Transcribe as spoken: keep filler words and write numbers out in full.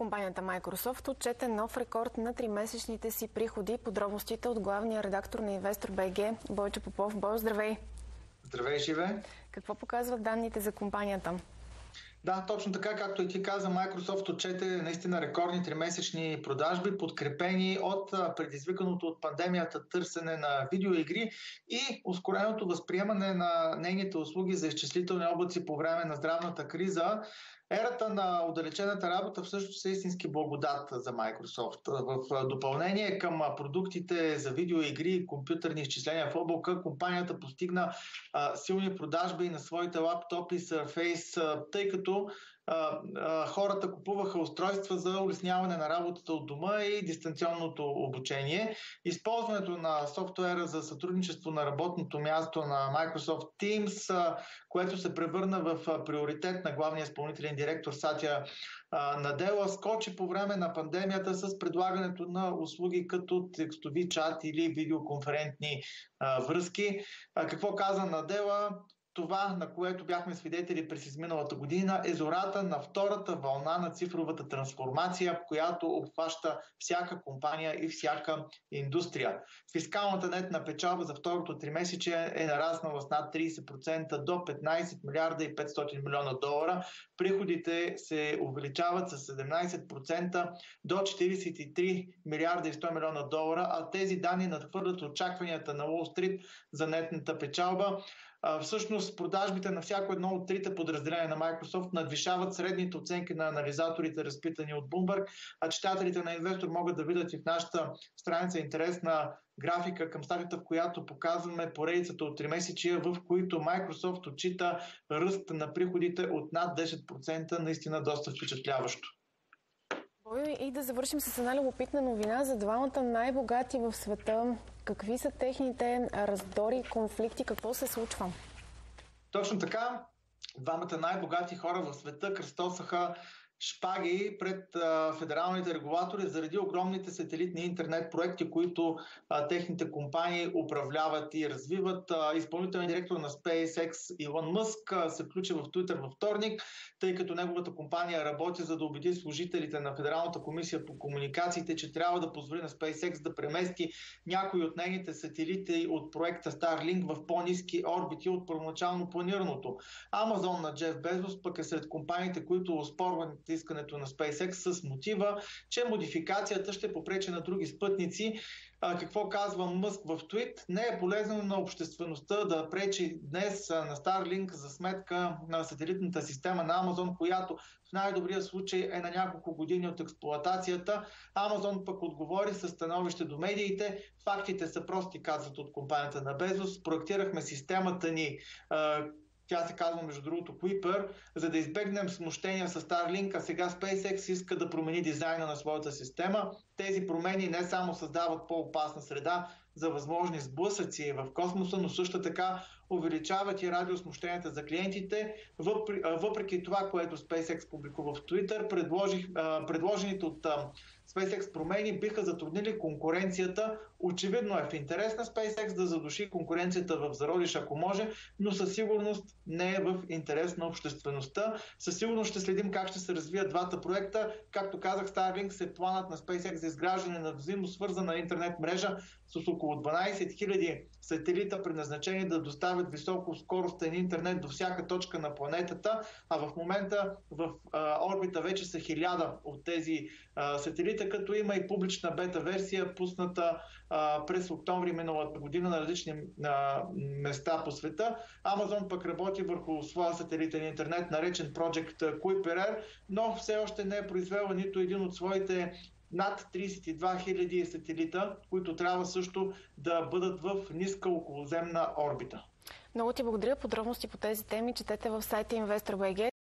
Компанията Microsoft отчете нов рекорд на тримесечните си приходи. Подробностите от главния редактор на Инвестор.бг Бойчо Попов. Бойо, здравей! Здравей, живе! Какво показват данните за компанията? Да, точно така, както и ти каза, Microsoft отчете наистина рекордни тримесечни продажби, подкрепени от предизвиканото от пандемията търсене на видеоигри и ускореното възприемане на нейните услуги за изчислителни облаци по време на здравната криза. Ерата на отдалечената работа всъщност е истински благодат за Microsoft. В допълнение към продуктите за видеоигри и компютърни изчисления в облака, компанията постигна а, силни продажби на своите лаптопи Surface, а, тъй като а, а, хората купуваха устройства за улесняване на работата от дома и дистанционното обучение. Използването на софтуера за сътрудничество на работното място на Microsoft Teams, а, което се превърна в приоритет на главния изпълнителен директор Сатя Надела, скочи по време на пандемията с предлагането на услуги като текстови чат или видеоконферентни а, връзки. А, какво каза Надела? Това, на което бяхме свидетели през изминалата година, е зората на втората вълна на цифровата трансформация, която обхваща всяка компания и всяка индустрия. Фискалната нетна печалба за второто тримесечие е нараснала с над трийсет процента до петнайсет милиарда и петстотин милиона долара. Приходите се увеличават с седемнайсет процента до четирийсет и три милиарда и сто милиона долара, а тези данни надхвърлят очакванията на Уол Стрит за нетната печалба. Всъщност продажбите на всяко едно от трите подразделения на Microsoft надвишават средните оценки на анализаторите, разпитани от Bloomberg, а читателите на Инвестор могат да видят и в нашата страница интересна графика към статията, в която показваме поредицата от тримесечия, в които Microsoft отчита ръст на приходите от над десет процента, наистина доста впечатляващо. И да завършим с една любопитна новина за двамата най-богати в света. Какви са техните раздори, конфликти, какво се случва? Точно така. Двамата най-богати хора в света кръстосаха шпаги пред а, федералните регулатори заради огромните сателитни интернет проекти, които а, техните компании управляват и развиват. А, изпълнителният директор на SpaceX Илон Мъск а, се включи в Twitter във вторник, тъй като неговата компания работи за да убеди служителите на Федералната комисия по комуникациите, че трябва да позволи на SpaceX да премести някои от нейните сателити от проекта Starlink в по-ниски орбити от първоначално планираното. Амазон на Джеф Безос пък е сред компаниите, които оспорват искането на SpaceX с мотива, че модификацията ще попречи на други спътници. А, какво казва Мъск в твит? Не е полезно на обществеността да пречи днес на Starlink за сметка на сателитната система на Амазон, която в най-добрия случай е на няколко години от експлоатацията. Амазон пък отговори със становище до медиите. Фактите са прости, казват от компанията на Безос. Проектирахме системата ни, тя се казва между другото Kuiper, за да избегнем смущения с Starlink, а сега SpaceX иска да промени дизайна на своята система. Тези промени не само създават по-опасна среда за възможни сблъсъци в космоса, но също така увеличават и радиосмущенията за клиентите. Въпреки това, което SpaceX публикува в Twitter, предложих, предложените от SpaceX промени биха затруднили конкуренцията. Очевидно е в интерес на SpaceX да задуши конкуренцията в зародиш, ако може, но със сигурност не е в интерес на обществеността. Със сигурност ще следим как ще се развият двата проекта. Както казах, Starlink е планът на SpaceX за изграждане на взаимно свързана интернет мрежа с около дванайсет хиляди сателита, предназначени да доставят високоскоростен интернет до всяка точка на планетата, а в момента в а, орбита вече са хиляда от тези а, сателита, като има и публична бета версия, пусната а, през октомври миналата година на различни а, места по света. Амазон пък работи върху своя сателитен интернет, наречен Project Kuiper, но все още не е произвела нито един от своите над трийсет и два хиляди сателита, които трябва също да бъдат в ниска околоземна орбита. Много ти благодаря. Подробности по тези теми четете в сайта Инвестор.бг.